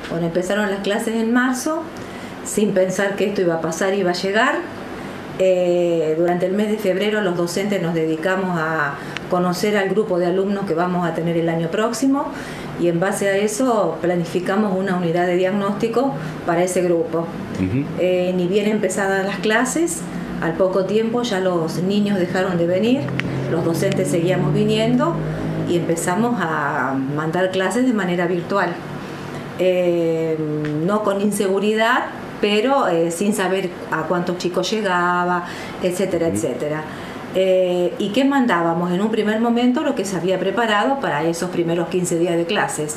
Bueno, empezaron las clases en marzo, sin pensar que esto iba a pasar, iba a llegar. Durante el mes de febrero los docentes nos dedicamos a conocer al grupo de alumnos que vamos a tener el año próximo y en base a eso planificamos una unidad de diagnóstico para ese grupo. Ni bien empezadas las clases, al poco tiempo ya los niños dejaron de venir, los docentes seguíamos viniendo y empezamos a mandar clases de manera virtual. No con inseguridad, pero sin saber a cuántos chicos llegaba, etcétera, etcétera. ¿Y qué mandábamos? En un primer momento lo que se había preparado para esos primeros 15 días de clases.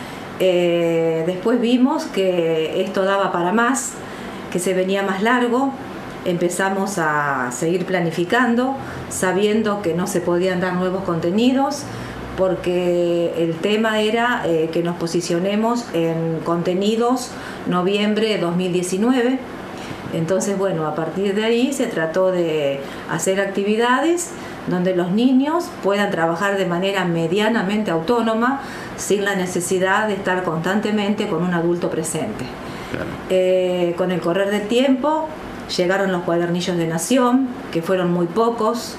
Después vimos que esto daba para más, que se venía más largo. Empezamos a seguir planificando, sabiendo que no se podían dar nuevos contenidos, porque el tema era que nos posicionemos en contenidos noviembre de 2019. Entonces, bueno, a partir de ahí se trató de hacer actividades donde los niños puedan trabajar de manera medianamente autónoma, sin la necesidad de estar constantemente con un adulto presente. Claro. Con el correr del tiempo llegaron los cuadernillos de Nación, que fueron muy pocos,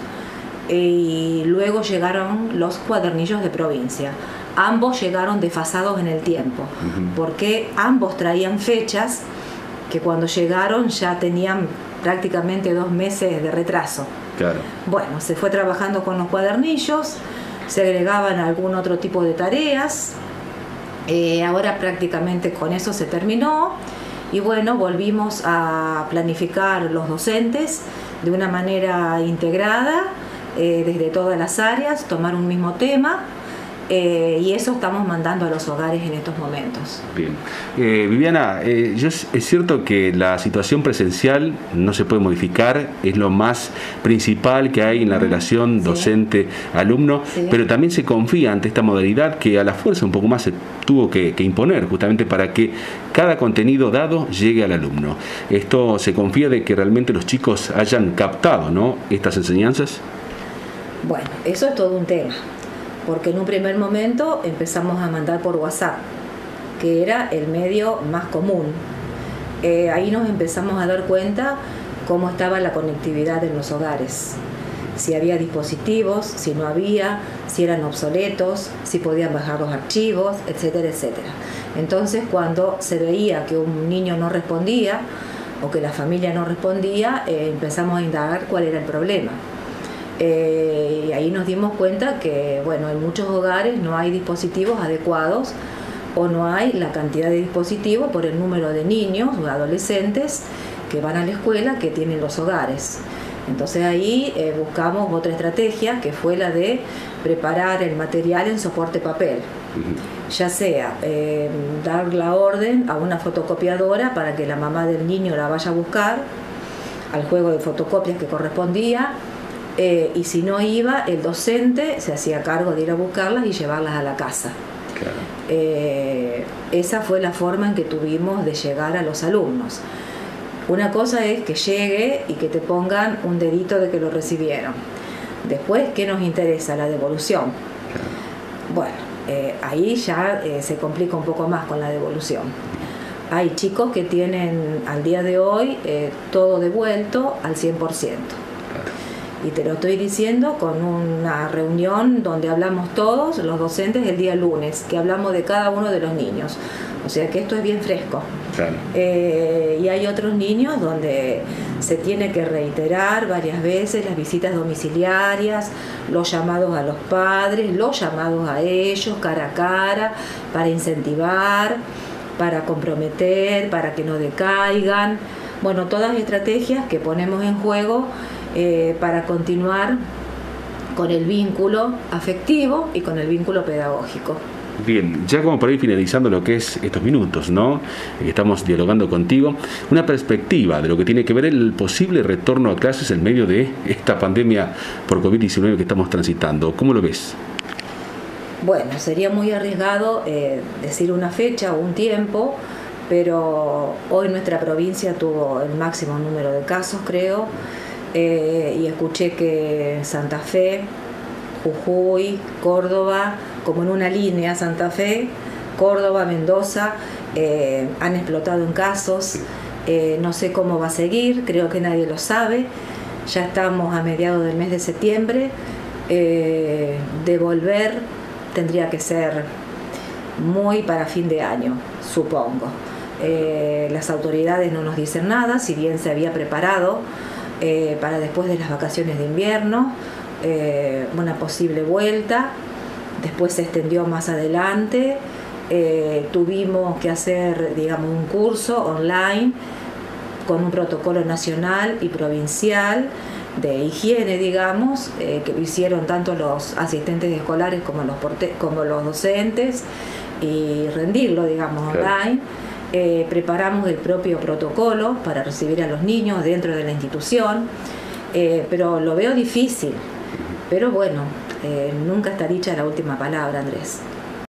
y luego llegaron los cuadernillos de provincia. Ambos llegaron desfasados en el tiempo, porque ambos traían fechas que cuando llegaron ya tenían prácticamente 2 meses de retraso. Claro. Bueno, se fue trabajando con los cuadernillos, se agregaban algún otro tipo de tareas, ahora prácticamente con eso se terminó y bueno, volvimos a planificar los docentes de una manera integrada, desde todas las áreas, tomar un mismo tema. Y eso estamos mandando a los hogares en estos momentos. Bien. Viviana, es cierto que la situación presencial no se puede modificar, es lo más principal que hay en la relación docente-alumno, pero también se confía ante esta modalidad que a la fuerza un poco más se tuvo que imponer, justamente para que cada contenido dado llegue al alumno. ¿Esto se confía de que realmente los chicos hayan captado, ¿no?, estas enseñanzas? Bueno, eso es todo un tema. Porque en un primer momento empezamos a mandar por WhatsApp, que era el medio más común. Ahí nos empezamos a dar cuenta cómo estaba la conectividad en los hogares. Si había dispositivos, si no había, si eran obsoletos, si podían bajar los archivos, etcétera, etcétera. Entonces, cuando se veía que un niño no respondía o que la familia no respondía, empezamos a indagar cuál era el problema. Y ahí nos dimos cuenta que, bueno, en muchos hogares no hay dispositivos adecuados o no hay la cantidad de dispositivos por el número de niños o adolescentes que van a la escuela que tienen los hogares. Entonces ahí buscamos otra estrategia, que fue la de preparar el material en soporte papel. Ya sea dar la orden a una fotocopiadora para que la mamá del niño la vaya a buscar al juego de fotocopias que correspondía. Y si no iba, el docente se hacía cargo de ir a buscarlas y llevarlas a la casa. Claro. Esa fue la forma en que tuvimos de llegar a los alumnos. Una cosa es que llegue y que te pongan un dedito de que lo recibieron. Después, ¿qué nos interesa? La devolución. Claro. Bueno, ahí ya se complica un poco más con la devolución. Hay chicos que tienen al día de hoy todo devuelto al 100%. Y te lo estoy diciendo con una reunión donde hablamos todos, los docentes, el día lunes, que hablamos de cada uno de los niños. O sea que esto es bien fresco. Claro. Y hay otros niños donde se tiene que reiterar varias veces las visitas domiciliarias, los llamados a los padres, los llamados a ellos cara a cara, para incentivar, para comprometer, para que no decaigan. Bueno, todas estrategias que ponemos en juego para continuar con el vínculo afectivo y con el vínculo pedagógico. Bien, ya como para ir finalizando lo que es estos minutos, ¿no?, estamos dialogando contigo, una perspectiva de lo que tiene que ver el posible retorno a clases en medio de esta pandemia por COVID-19 que estamos transitando. ¿Cómo lo ves? Bueno, sería muy arriesgado decir una fecha o un tiempo, pero hoy nuestra provincia tuvo el máximo número de casos, creo. Y escuché que Santa Fe, Jujuy, Córdoba, como en una línea, Santa Fe, Córdoba, Mendoza han explotado en casos, no sé cómo va a seguir, creo que nadie lo sabe. Ya estamos a mediados del mes de septiembre, devolver tendría que ser muy para fin de año, supongo. Las autoridades no nos dicen nada, si bien se había preparado para después de las vacaciones de invierno, una posible vuelta, después se extendió más adelante, tuvimos que hacer, digamos, un curso online con un protocolo nacional y provincial de higiene, digamos, que lo hicieron tanto los asistentes escolares como los docentes, y rendirlo, digamos, online. Preparamos el propio protocolo para recibir a los niños dentro de la institución, pero lo veo difícil, pero bueno, nunca está dicha la última palabra, Andrés.